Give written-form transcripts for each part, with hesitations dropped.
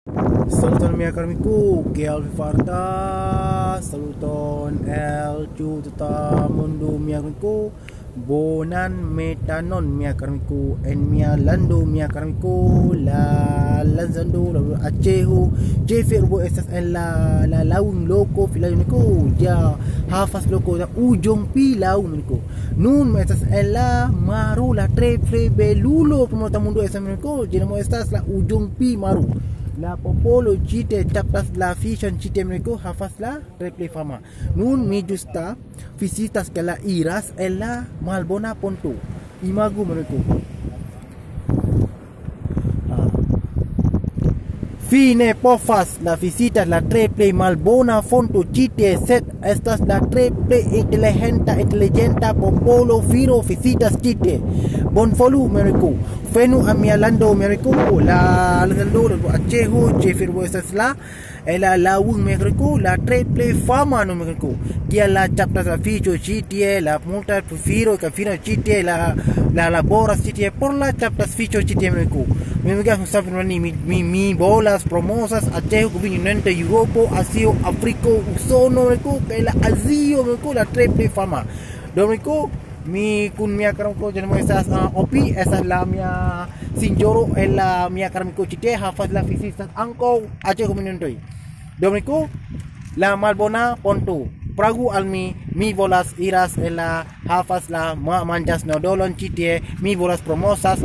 Saluton mia caro amico, kiel vi fartas? Saluton el ĉiu tuta mondo mia amico. Bonan metanon mia caro amico en mia lando mia caro amico, la lanzando la Aceho Jeffer urbo estas en la laun loko filaj amico, ja havas loko da ujong pi laun amico. Nun mi estas en la maro, la tre belulo por la mundo estas amico, ĝi estas la ujong pi maro. La popolo cite captas la fiŝon cite amico havas la tre plej fama. Nun mi ĝusta vizitas ke la iras en la malbona ponto. Imagu amico. Fine povas la visitas la tre plej malbona fonto cite, sed estas la tre plej inteligenta popolo viro visitas cite. Bonvolu amico. Venu a mia lando amico, la lando de Aceho Jeffer estas la laun amico, la tre plej fama amico. Kiel la captas la fiŝo ĉi tie, la multa viro kaj fino ĉi tie, la laboras ĉi tie por la captas fiŝo ĉi tie amico. Mi amigas mi volas promosas Aceho kontinente Eŭropo, Azio, Afriko, Usono amico, kaj la Azio amico, la tre plej fama. Do amico, mi kun mia karamko jenamo estas opi estas la mia sinjoro en la mia karamko cite havas la visitas ankaŭ Aceho komunintoj. Do amico, la malbona ponto. Pragu al mi volas iras en la havas la manĝas nodolon ĉi tie, mi volas promosas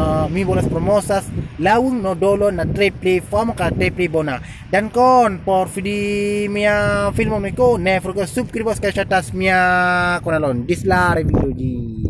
laŭn nodolon la tre plej fama kaj tre plej bona. Dankon por vidi mia filmo amico, ne forgetu subskribos kaj ŝatas mia kanalon. Dis la revido ĝi.